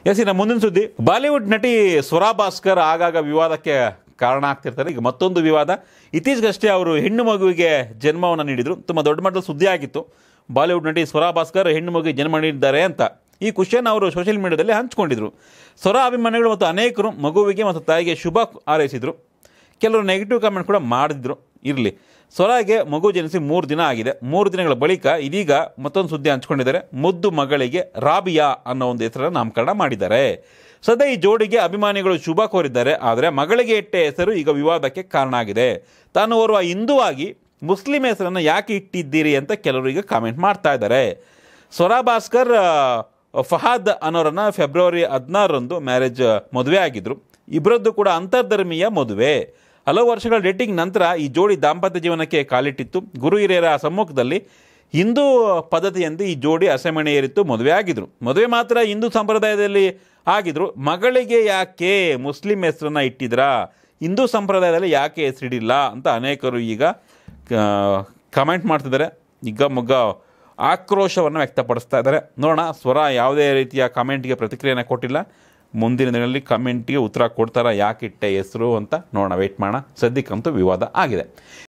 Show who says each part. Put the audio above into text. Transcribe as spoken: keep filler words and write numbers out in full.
Speaker 1: S ಇನ್ನು ಮುಂದಿನ ಸುದ್ದಿ, ಬಾಲಿವುಡ್ ನಟಿ ಸ್ವರಾ ಭಾಸ್ಕರ್ ಆಗಾಗ ವಿವಾದಕ್ಕೆ ಕಾರಣ ಆಗ್ತಿರ್ತಾರೆ. ಈಗ ಮತ್ತೊಂದು ವಿವಾದ, ಇತ್ತೀಚೆಗಷ್ಟೇ ಅವರು ಹೆಣ್ಣು ಮಗುವಿಗೆ ಜನ್ಮವನ್ನು ನೀಡಿದರು. ತುಂಬ ದೊಡ್ಡ ಮಟ್ಟದಲ್ಲಿ ಸುದ್ದಿ ಆಗಿತ್ತು. ಬಾಲಿವುಡ್ ನಟಿ ಸ್ವರಾ ಭಾಸ್ಕರ್ ಹೆಣ್ಣು ಮಗುವಿಗೆ ಜನ್ಮ ನೀಡಿದ್ದಾರೆ ಅಂತ ಈ ಖುಷಿಯನ್ನು ಅವರು ಸೋಷಿಯಲ್ ಮೀಡಿಯಾದಲ್ಲಿ ಹಂಚಿಕೊಂಡಿದ್ರು. ಸ್ವರಾ ಅಭಿಮಾನಿಗಳು ಮತ್ತು ಅನೇಕರು ಮಗುವಿಗೆ ಮತ್ತು ತಾಯಿಗೆ ಶುಭ ಹಾರೈಸಿದರು. ಕೆಲವರು ನೆಗೆಟಿವ್ ಕಾಮೆಂಟ್ ಕೂಡ ಮಾಡಿದ್ರು. ಇರಲಿ, ಸ್ವರಾಗೆ ಮಗು ಜನಿಸಿ ಮೂರು ದಿನ ಆಗಿದೆ. ಮೂರು ದಿನಗಳ ಬಳಿಕ ಇದೀಗ ಮತ್ತೊಂದು ಸುದ್ದಿ ಹಂಚ್ಕೊಂಡಿದ್ದಾರೆ. ಮುದ್ದು ಮಗಳಿಗೆ ರಾಬಿಯಾ ಅನ್ನೋ ಒಂದು ಹೆಸರನ್ನು ನಾಮಕರಣ ಮಾಡಿದ್ದಾರೆ. ಸದ್ಯ ಈ ಜೋಡಿಗೆ ಅಭಿಮಾನಿಗಳು ಶುಭ ಕೋರಿದ್ದಾರೆ. ಆದರೆ ಮಗಳಿಗೆ ಇಟ್ಟ ಹೆಸರು ಈಗ ವಿವಾದಕ್ಕೆ ಕಾರಣ ಆಗಿದೆ. ತಾನು ಓರ್ವ ಹಿಂದೂವಾಗಿ ಮುಸ್ಲಿಂ ಹೆಸರನ್ನು ಯಾಕೆ ಇಟ್ಟಿದ್ದೀರಿ ಅಂತ ಕೆಲವರು ಈಗ ಕಾಮೆಂಟ್ ಮಾಡ್ತಾ ಇದ್ದಾರೆ. ಸ್ವರಾ ಭಾಸ್ಕರ್ ಫಹಾದ್ ಅನ್ನೋರನ್ನು ಫೆಬ್ರವರಿ ಹದಿನಾರರಂದು ಮ್ಯಾರೇಜ್ ಮದುವೆ ಆಗಿದ್ದರು. ಇಬ್ಬರದ್ದು ಕೂಡ ಅಂತರ್ಧರ್ಮೀಯ ಮದುವೆ. ಹಲವು ವರ್ಷಗಳ ಡೇಟಿಂಗ್ ನಂತರ ಈ ಜೋಡಿ ದಾಂಪತ್ಯ ಜೀವನಕ್ಕೆ ಕಾಲಿಟ್ಟಿತ್ತು. ಗುರು ಹಿರಿಯರ ಸಮ್ಮುಖದಲ್ಲಿ ಹಿಂದೂ ಪದ್ಧತಿಯಂತೆ ಈ ಜೋಡಿ ಹಸೆಮಣೆಯೇರಿತ್ತು ಮದುವೆ ಆಗಿದ್ರು. ಮದುವೆ ಮಾತ್ರ ಹಿಂದೂ ಸಂಪ್ರದಾಯದಲ್ಲಿ ಆಗಿದ್ರು. ಮಗಳಿಗೆ ಯಾಕೆ ಮುಸ್ಲಿಂ ಹೆಸರನ್ನು ಇಟ್ಟಿದ್ರಾ, ಹಿಂದೂ ಸಂಪ್ರದಾಯದಲ್ಲಿ ಯಾಕೆ ಹೆಸರಿಡಿಲ್ಲ ಅಂತ ಅನೇಕರು ಈಗ ಕಮೆಂಟ್ ಮಾಡ್ತಿದ್ದಾರೆ. ಈಗ ಮೊಗ್ಗ ಆಕ್ರೋಶವನ್ನು ವ್ಯಕ್ತಪಡಿಸ್ತಾ ಇದ್ದಾರೆ. ನೋಡೋಣ, ಸ್ವರ ಯಾವುದೇ ರೀತಿಯ ಕಮೆಂಟ್ಗೆ ಪ್ರತಿಕ್ರಿಯೆಯನ್ನು ಕೊಟ್ಟಿಲ್ಲ. ಮುಂದಿನ ದಿನದಲ್ಲಿ ಕಮೆಂಟ್ಗೆ ಉತ್ತರ ಕೊಡ್ತಾರಾ ಯಾಕೆ ಇಟ್ಟೆ ಹೆಸರು ಅಂತ ನೋಡೋಣ, ವೆಯ್ಟ್ ಮಾಡೋಣ. ಸದ್ಯಕ್ಕಂತೂ ವಿವಾದ ಆಗಿದೆ.